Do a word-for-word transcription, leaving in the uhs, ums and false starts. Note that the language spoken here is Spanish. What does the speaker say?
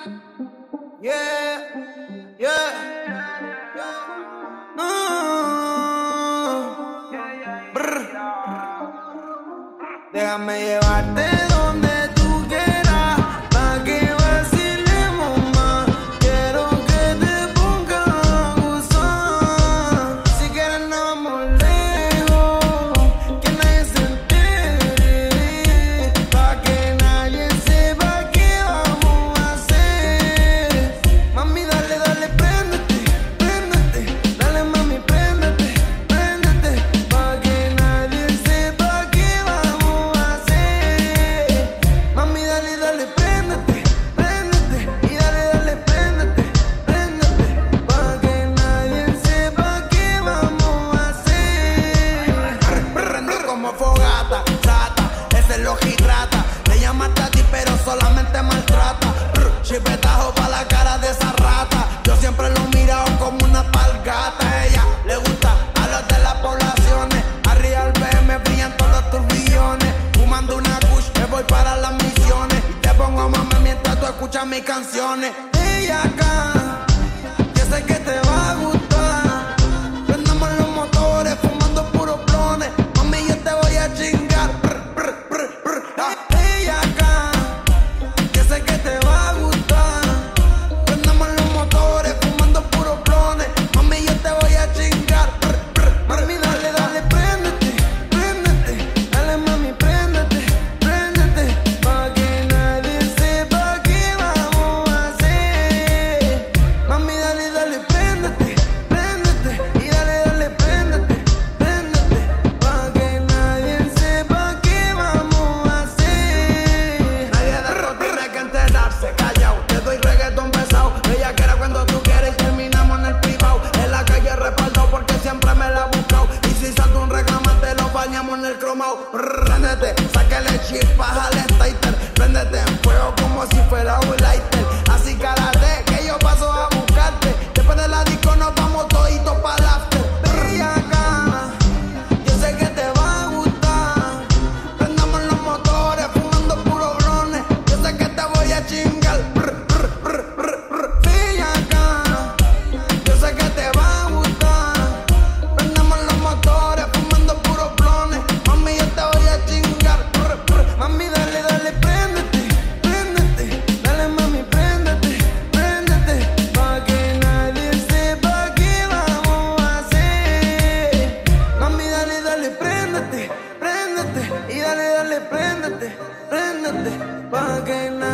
Yeah, yeah. No. Brr. Déjame llevarte donde tú quieras, pa' que vacilemos más. Quiero que te pongas a gozar. Si quieres nos vamos lejos, que nadie se entere, pa' que nadie sepa qué vamos a hacer. Mami, dale, dale, préndete, préndete. Dale, mami, préndete, préndete, pa' que nadie sepa qué vamos a hacer. Mami, dale, dale, préndete, préndete. Y dale, dale, préndete, préndete, pa' que nadie sepa qué vamos a hacer. Prende como fogata, trata, ese lo hidrata. Le llama Tati, pero solamente maltrata. Chipetajo pa' la cara de esa rata. Yo siempre lo he mirado como una palgata. Ella le gusta a los de las poblaciones. Arriba al B M brillan todos los turbillones. Fumando una kush, me voy para las misiones. Y te pongo mami mientras tú escuchas mis canciones. Ella acá, yo sé que te va a gustar. Prendamos los motores, fumando puros blones. Mami, yo te voy a chingar. Brr, brr, brr, brr. Ah, ella acá, yo sé que te va a gustar. Prendamos los motores, fumando puros blones. Mami, yo te voy a chingar. Brr, brr. Mami, dale, dale, préndete, préndete. Dale, mami, préndete, préndete, pa' que nadie sepa qué vamos a hacer. Mami, dale, dale, préndete, préndete. Y dale, dale, préndete, préndete, pa' que nadie sepa qué vamos a hacer. Nadie de esto tiene que enterarse, callao. Te doy reggaetón pesado, ella quiere cuando tú quieres y terminamos en el privado. En la calle respaldo porque siempre me la he buscado. Y si salta un reclamante lo bañamos en el cromao. Préndete, sácale chispas al starter. Préndete en fuego como si fuera un lighter. Así karate que yo paso a buscarte. Después de la disco nos vamos toditos para el after. Ven acá, yo sé que te va a gustar. Prendamos los motores, fumando puros blones. Yo sé que te voy a chingar. Brr, brr, brr, brr, brr. Ven acá, yo sé que te va a gustar. Prendamos los motores, fumando puros blones. Mami, yo te voy a chingar. Brr, brr. Mami, dale, dale, préndete, préndete. Dale, mami, préndete, préndete, pa' que nadie sepa qué vamos a hacer. Mami, dale, dale, préndete, préndete. Y dale, dale, préndete, préndete, pa' que nadie